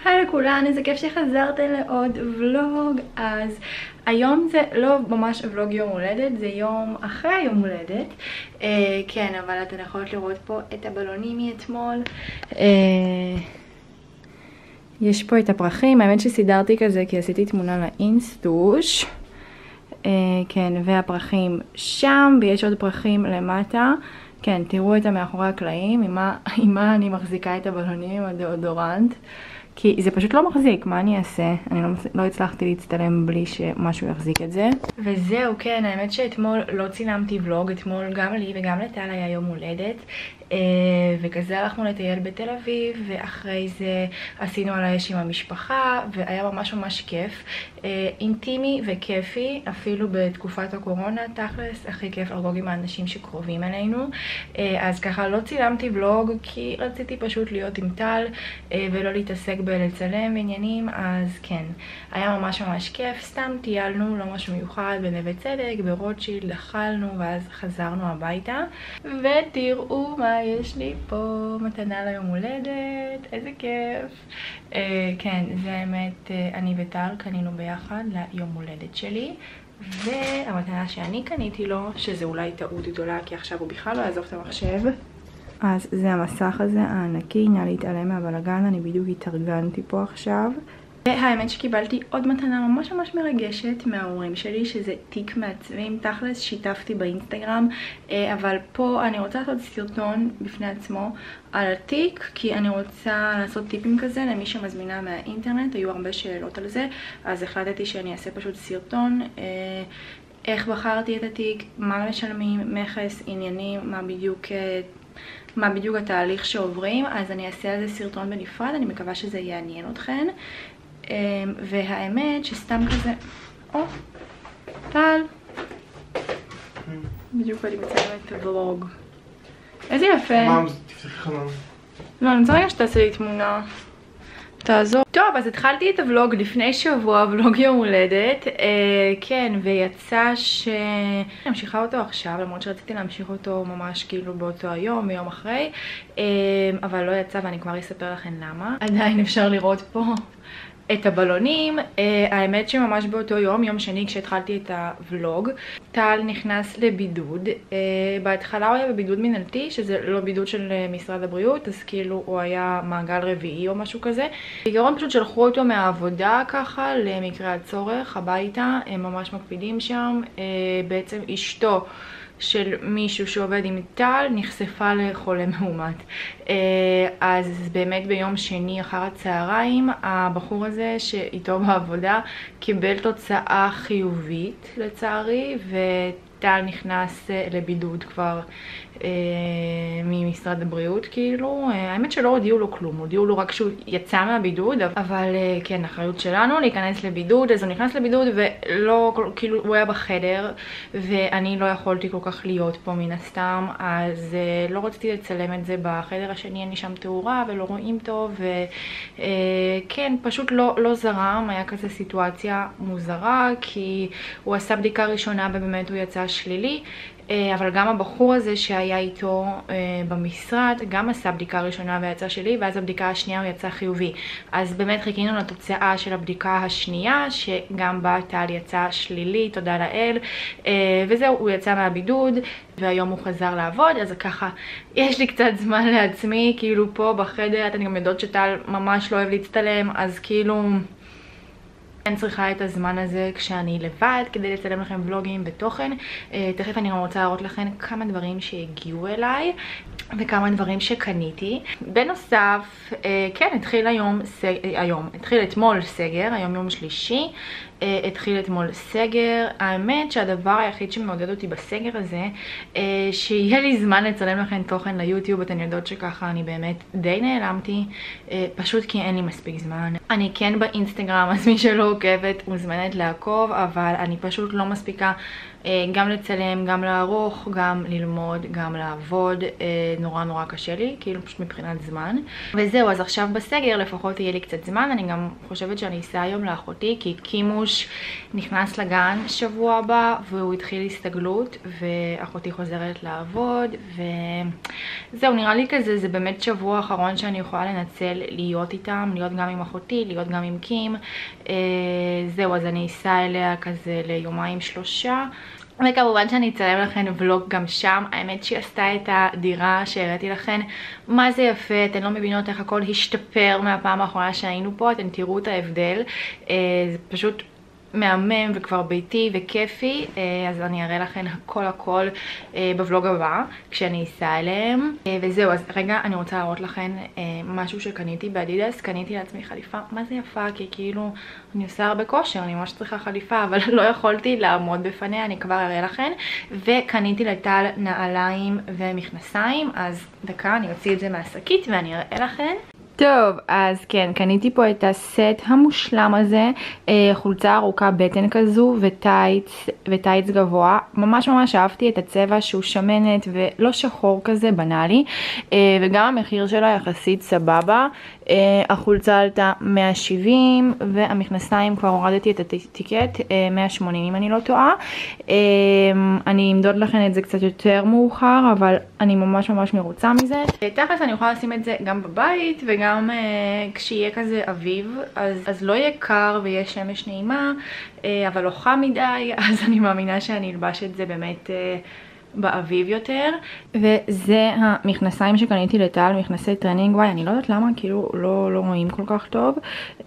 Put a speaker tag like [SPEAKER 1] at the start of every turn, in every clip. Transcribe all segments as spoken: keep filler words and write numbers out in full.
[SPEAKER 1] היי לכולן, איזה כיף שחזרתם לעוד ולוג. אז היום זה לא ממש ולוג יום הולדת, זה יום אחרי היום הולדת. אה, כן, אבל אתן יכולות לראות פה את הבלונים מאתמול. אה, יש פה את הפרחים, האמת שסידרתי כזה כי עשיתי תמונה לאינסטוש. אה, כן, והפרחים שם, ויש עוד פרחים למטה. כן, תראו את המאחורי הקלעים, עם מה, עם מה אני מחזיקה את הבלונים עם הדאודורנט. כי זה פשוט לא מחזיק, מה אני אעשה? אני לא, לא הצלחתי להצטלם בלי שמשהו יחזיק את זה. וזהו, כן, האמת שאתמול לא צילמתי ולוג, אתמול גם לי וגם לטל היה יום הולדת. וכזה הלכנו לטייל בתל אביב, ואחרי זה עשינו על האש עם המשפחה, והיה ממש ממש כיף. אינטימי וכיפי, אפילו בתקופת הקורונה, תכלס, הכי כיף לחגוג עם האנשים שקרובים אלינו. אז ככה לא צילמתי ולוג, כי רציתי פשוט להיות עם טל, ולא להתעסק בלצלם עניינים, אז כן, היה ממש ממש כיף. סתם טיילנו, לא משהו מיוחד, בנווה צדק, ברוטשילד, אכלנו, ואז חזרנו הביתה. ותראו מה יש לי פה, מתנה ליום הולדת, איזה כיף. uh, כן, זה האמת, uh, אני וטל קנינו ביחד ליום הולדת שלי, והמתנה שאני קניתי לו, שזה אולי טעות גדולה כי עכשיו הוא בכלל לא יעזוב את המחשב, אז זה המסך הזה הענקי. נא להתעלם מהבלגן, אני בדיוק התארגנתי פה עכשיו. והאמת שקיבלתי עוד מתנה ממש ממש מרגשת מההורים שלי, שזה תיק מעצבים. תכלס שיתפתי באינסטגרם, אבל פה אני רוצה לעשות סרטון בפני עצמו על התיק, כי אני רוצה לעשות טיפים כזה למי שמזמינה מהאינטרנט. היו הרבה שאלות על זה, אז החלטתי שאני אעשה פשוט סרטון איך בחרתי את התיק, מה משלמים, מכס, עניינים, מה בדיוק מה בדיוק התהליך שעוברים. אז אני אעשה על זה סרטון בנפרד, אני מקווה שזה יעניין אתכן. והאמת שסתם כזה, או, טל, בדיוק אני מצלמת את הוולוג. איזה יפה.
[SPEAKER 2] מה, תפתחי חלון.
[SPEAKER 1] לא, אני רוצה רגע שתעשה לי תמונה. תעזור. טוב, אז התחלתי את הוולוג לפני שבוע, ולוג יום הולדת. אה, כן, ויצא ש... אני ממשיכה אותו עכשיו, למרות שרציתי להמשיך אותו ממש כאילו באותו היום, ביום אחרי. אה, אבל לא יצא, ואני כבר אספר לכם למה. עדיין אפשר לראות פה את הבלונים. uh, האמת שממש באותו יום, יום שני, כשהתחלתי את הוולוג, טל נכנס לבידוד. uh, בהתחלה הוא היה בבידוד מנהלתי, שזה לא בידוד של uh, משרד הבריאות, אז כאילו הוא היה מעגל רביעי או משהו כזה. בעיקרון פשוט שלחו אותו מהעבודה ככה למקרה הצורך הביתה, הם ממש מקפידים שם. uh, בעצם אשתו של מישהו שעובד עם טל נחשפה לחולה מאומת. אז באמת ביום שני אחר הצהריים הבחור הזה שאיתו בעבודה קיבל תוצאה חיובית לצערי, וטל נכנס לבידוד כבר ממשרד הבריאות. כאילו האמת שלא הודיעו לו כלום, הודיעו לו רק שהוא יצא מהבידוד, אבל כן, אחריות שלנו להיכנס לבידוד. אז הוא נכנס לבידוד ולא, כאילו הוא היה בחדר ואני לא יכולתי כל כך להיות פה מן הסתם, אז לא רציתי לצלם את זה בחדר השני, אני שם תאורה ולא רואים טוב, וכן, פשוט לא, לא זרם. היה כזה סיטואציה מוזרה, כי הוא עשה בדיקה ראשונה ובאמת הוא יצא שלילי, אבל גם הבחור הזה שהיה איתו במשרד גם עשה בדיקה ראשונה ויצא שלי, ואז הבדיקה השנייה הוא יצא חיובי. אז באמת חיכינו לתוצאה של הבדיקה השנייה, שגם בה טל יצא שלילי, תודה לאל. וזהו, הוא יצא מהבידוד והיום הוא חזר לעבוד. אז ככה יש לי קצת זמן לעצמי, כאילו פה בחדר. אתן גם יודעות שטל ממש לא אוהב להצטלם, אז כאילו אני צריכה את הזמן הזה כשאני לבד כדי לצלם לכם ולוגים בתוכן. uh, תכף אני גם רוצה להראות לכם כמה דברים שהגיעו אליי וכמה דברים שקניתי. בנוסף, uh, כן, התחיל היום, סג... היום, התחיל אתמול סגר, היום יום שלישי, uh, התחיל אתמול סגר. האמת שהדבר היחיד שמעודד אותי בסגר הזה, uh, שיהיה לי זמן לצלם לכם תוכן ליוטיוב. אתן יודעות שככה אני באמת די נעלמתי, uh, פשוט כי אין לי מספיק זמן. אני כן באינסטגרם, אז מי שלא עוקבת מוזמנת לעקוב, אבל אני פשוט לא מספיקה גם לצלם, גם לערוך, גם ללמוד, גם לעבוד, נורא נורא קשה לי, כאילו פשוט מבחינת זמן. וזהו, אז עכשיו בסגר לפחות יהיה לי קצת זמן. אני גם חושבת שאני אסע היום לאחותי, כי קימוש נכנס לגן שבוע הבא והוא התחיל הסתגלות, ואחותי חוזרת לעבוד, וזהו, נראה לי כזה, זה באמת שבוע האחרון שאני יכולה לנצל להיות איתם, להיות גם עם אחותי, להיות גם עם קים. זהו, אז אני אסע אליה כזה ליומיים שלושה. וכמובן שאני אצלם לכם ולוג גם שם. האמת שהיא עשתה את הדירה שהראיתי לכם, מה זה יפה, אתן לא מבינות איך הכל השתפר מהפעם האחרונה שהיינו פה, אתן תראו את ההבדל, זה פשוט מהמם וכבר ביתי וכיפי. אז אני אראה לכם הכל הכל בוולוג הבא כשאני אסע אליהם. וזהו, אז רגע אני רוצה להראות לכם משהו שקניתי באדידס. קניתי לעצמי חליפה, מה זה יפה, כי כאילו אני עושה הרבה כושר, אני ממש צריכה חליפה, אבל לא יכולתי לעמוד בפניה, אני כבר אראה לכם. וקניתי לטל נעליים ומכנסיים, אז דקה אני אוציא את זה מהשקית ואני אראה לכם. טוב, אז כן, קניתי פה את הסט המושלם הזה, חולצה ארוכה בטן כזו וטייץ, וטייץ גבוה. ממש ממש אהבתי את הצבע שהוא שמנת ולא שחור כזה, בנאלי, וגם המחיר שלה יחסית סבבה. החולצה עלתה מאה שבעים והמכנסיים כבר הורדתי את הטיקט, מאה שמונים אם אני לא טועה. אני אמדוד לכם את זה קצת יותר מאוחר, אבל אני ממש ממש מרוצה מזה. תכלס אני יכולה לשים את זה גם בבית וגם כשיהיה כזה אביב, אז, אז לא יהיה קר ויהיה שמש נעימה, אבל לא חם מדי, אז אני מאמינה שאני אלבש את זה באמת באביב יותר. וזה המכנסיים שקניתי לטל, מכנסי טרנינג. וואי, אני לא יודעת למה, כאילו לא, לא רואים כל כך טוב,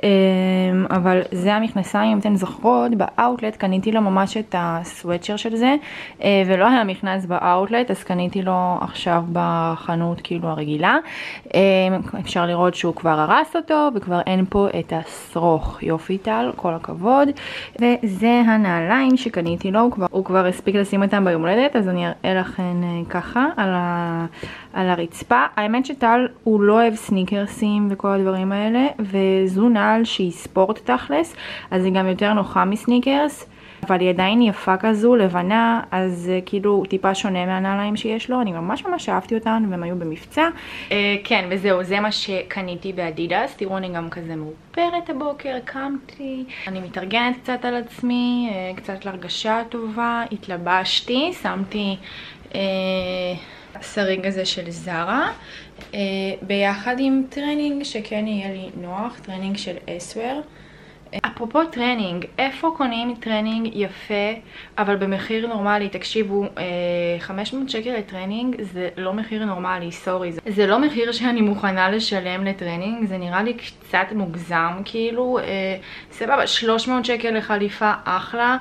[SPEAKER 1] אבל זה המכנסיים. אם אתן זוכרות, באוטלט קניתי לו ממש את הסוואטשר של זה, ולא היה מכנס באוטלט, אז קניתי לו עכשיו בחנות כאילו הרגילה. אפשר לראות שהוא כבר הרס אותו וכבר אין פה את השרוך. יופי טל, כל הכבוד. וזה הנעליים שקניתי לו, הוא כבר, הוא כבר הספיק לשים אותם ביום הולדת, אז אני אראה לכם ככה על, ה, על הרצפה. האמת שטל הוא לא אוהב סניקרסים וכל הדברים האלה, וזו נעל שהיא ספורט תכלס, אז היא גם יותר נוחה מסניקרס, אבל היא עדיין יפה כזו, לבנה, אז כאילו טיפה שונה מהנעליים שיש לו. אני ממש ממש אהבתי אותן והם היו במבצע. אה, כן, וזהו, זה מה שקניתי באדידס. תראו, אני גם כזה מאופרת הבוקר, קמתי, אני מתארגנת קצת על עצמי, אה, קצת להרגשה טובה, התלבשתי, שמתי אה, סרינג הזה של זרה, אה, ביחד עם טרנינג שכן יהיה לי נוח, טרנינג של אסוור. אפרופו טרנינג, איפה קונים טרנינג יפה אבל במחיר נורמלי? תקשיבו, חמש מאות שקל לטרנינג זה לא מחיר נורמלי, סורי, זה לא מחיר שאני מוכנה לשלם לטרנינג, זה נראה לי קצת מוגזם כאילו. סבבה, שלוש מאות שקל לחליפה אחלה,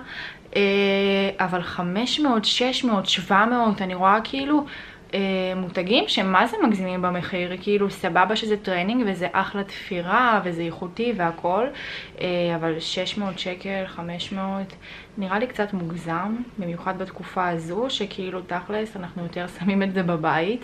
[SPEAKER 1] אבל חמש מאות, שש מאות, שבע מאות אני רואה כאילו מותגים שמה זה מגזימים במחיר, כאילו סבבה שזה טרנינג וזה אחלה תפירה וזה איכותי והכל, אבל שש מאות שקל, חמש מאות נראה לי קצת מוגזם, במיוחד בתקופה הזו שכאילו תכלס אנחנו יותר שמים את זה בבית.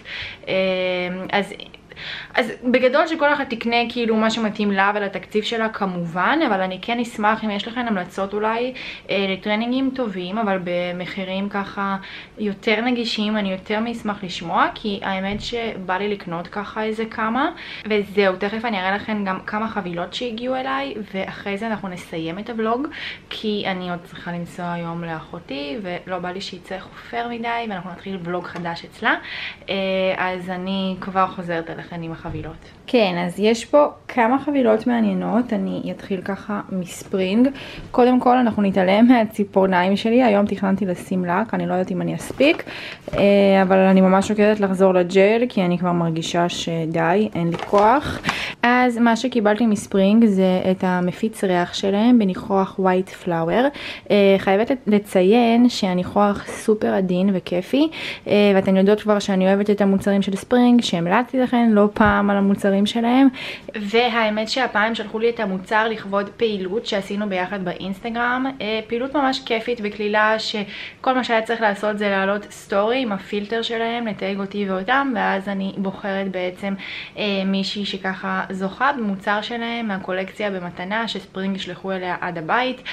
[SPEAKER 1] אז אז בגדול שכל אחת תקנה כאילו מה שמתאים לה ולתקציב שלה כמובן, אבל אני כן אשמח אם יש לכם המלצות אולי אה, לטרנינגים טובים אבל במחירים ככה יותר נגישים. אני יותר מאשמח לשמוע, כי האמת שבא לי לקנות ככה איזה כמה. וזהו, תכף אני אראה לכם גם כמה חבילות שהגיעו אליי, ואחרי זה אנחנו נסיים את הוולוג, כי אני עוד צריכה לנסוע היום לאחותי ולא בא לי שיצא חופר מדי ואנחנו נתחיל ולוג חדש אצלה. אה, אז אני כבר חוזרת אליכם עם החבילות. כן, אז יש פה כמה חבילות מעניינות. אני אתחיל ככה מספרינג. קודם כל אנחנו נתעלם מהציפורניים שלי, היום תכננתי לשים לק, אני לא יודעת אם אני אספיק, אבל אני ממש שוקלת לחזור לג'ל כי אני כבר מרגישה שדי, אין לי כוח. אז מה שקיבלתי מספרינג זה את המפיץ ריח שלהם בניחוח ווייט פלאואר. חייבת לציין שהניחוח סופר עדין וכיפי, ואתן יודעות כבר שאני אוהבת את המוצרים של ספרינג, שהמלצתי לכם לא פעם על המוצרים שלהם. והאמת שהפעם שלחו לי את המוצר לכבוד פעילות שעשינו ביחד באינסטגרם, פעילות ממש כיפית וכלילה, שכל מה שהיה צריך לעשות זה להעלות סטורי עם הפילטר שלהם, לתייג אותי ואותם, ואז אני בוחרת בעצם מישהי שככה זוכה במוצר שלהם מהקולקציה במתנה שספרינג ישלחו אליה עד הבית.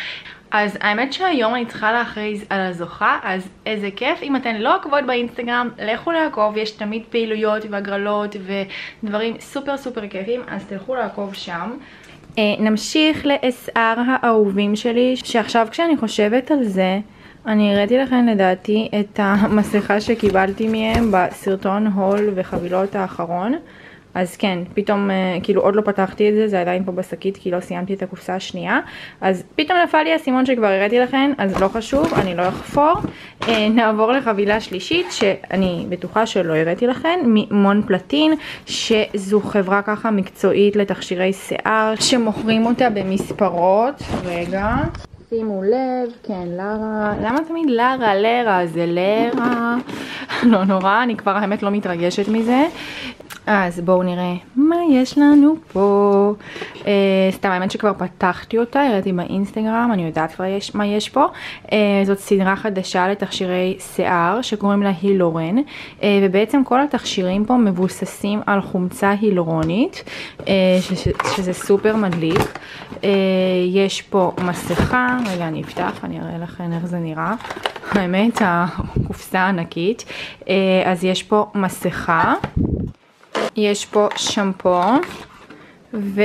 [SPEAKER 1] אז האמת שהיום אני צריכה להכריז על הזוכה, אז איזה כיף. אם אתן לא עוקבות באינסטגרם, לכו לעקוב, יש תמיד פעילויות והגרלות ודברים סופר סופר כיפים, אז תלכו לעקוב שם. נמשיך ל-אס אר האהובים שלי, שעכשיו כשאני חושבת על זה, אני הראיתי לכם לדעתי את המסכה שקיבלתי מהם בסרטון הול וחבילות האחרון. אז כן, פתאום, כאילו עוד לא פתחתי את זה, זה עדיין פה בשקית כי לא סיימתי את הקופסה השנייה. אז פתאום נפל לי הסימון שכבר הראיתי לכם, אז לא חשוב, אני לא אחפור. נעבור לחבילה שלישית, שאני בטוחה שלא הראיתי לכם, ממון פלטין, שזו חברה ככה מקצועית לתכשירי שיער, שמוכרים אותה במספרות. רגע. שימו לב, כן, לרה, למה תמיד לרה, לרה, זה לרה, לא נורא, אני כבר האמת לא מתרגשת מזה. אז בואו נראה מה יש לנו פה. אה, סתם, האמת שכבר פתחתי אותה, הראיתי באינסטגרם, אני יודעת כבר יש, מה יש פה. אה, זאת סדרה חדשה לתכשירי שיער שקוראים לה הילורן, אה, ובעצם כל התכשירים פה מבוססים על חומצה הילורונית, אה, ש, ש, שזה סופר מדליק. אה, יש פה מסכה, רגע אני אפתח, אני אראה לכם איך זה נראה. האמת, הקופסה ענקית. אה, אז יש פה מסכה. יש פה שמפו ו...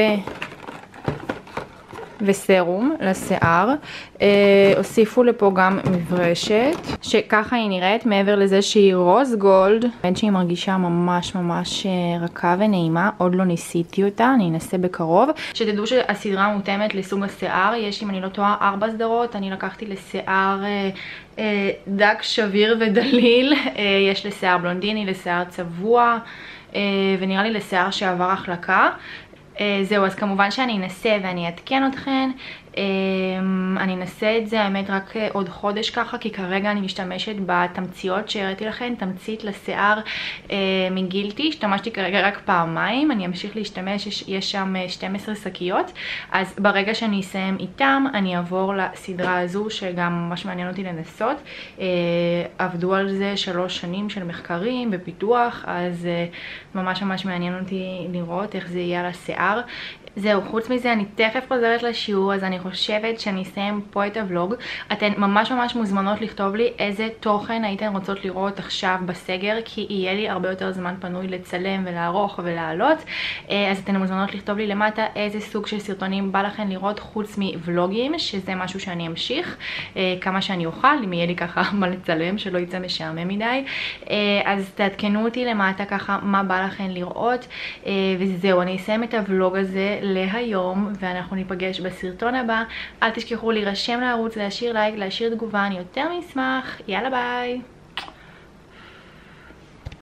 [SPEAKER 1] וסרום לשיער. אה, הוסיפו לפה גם מברשת, שככה היא נראית, מעבר לזה שהיא רוז גולד. באמת שהיא מרגישה ממש ממש רכה ונעימה, עוד לא ניסיתי אותה, אני אנסה בקרוב. שתדעו שהסדרה מותאמת לסוג השיער, יש אם אני לא טועה ארבע סדרות, אני לקחתי לשיער אה, אה, דק שביר ודליל, אה, יש לשיער בלונדיני, לשיער צבוע, ונראה לי לשיער שעבר החלקה. זהו, אז כמובן שאני אנסה ואני אעדכן אתכן. אני אנסה את זה, האמת, רק עוד חודש ככה, כי כרגע אני משתמשת בתמציות שהראיתי לכן, תמצית לשיער מגילטי, השתמשתי כרגע רק פעמיים, אני אמשיך להשתמש, יש, יש שם שתים עשרה שקיות, אז ברגע שאני אסיים איתם, אני אעבור לסדרה הזו, שגם ממש מעניין אותי לנסות. עבדו על זה שלוש שנים של מחקרים ופיתוח, אז ממש ממש מעניין אותי לראות איך זה יהיה על השיער. זהו, חוץ מזה אני תכף חוזרת לשיעור, אז אני חושבת שאני אסיים פה את הוולוג. אתן ממש ממש מוזמנות לכתוב לי איזה תוכן הייתן רוצות לראות עכשיו בסגר, כי יהיה לי הרבה יותר זמן פנוי לצלם ולערוך ולעלות. אז אתן מוזמנות לכתוב לי למטה איזה סוג של סרטונים בא לכן לראות חוץ מוולוגים, שזה משהו שאני אמשיך כמה שאני אוכל, אם יהיה לי ככה מה לצלם, שלא יצא משעמם מדי. אז תעדכנו אותי למטה ככה מה בא לכן לראות, וזהו, אני אסיים את הוולוג הזה להיום, ואנחנו ניפגש בסרטון הבא. אל תשכחו להירשם לערוץ, להשאיר לייק, להשאיר תגובה, אני יותר משמח. יאללה ביי.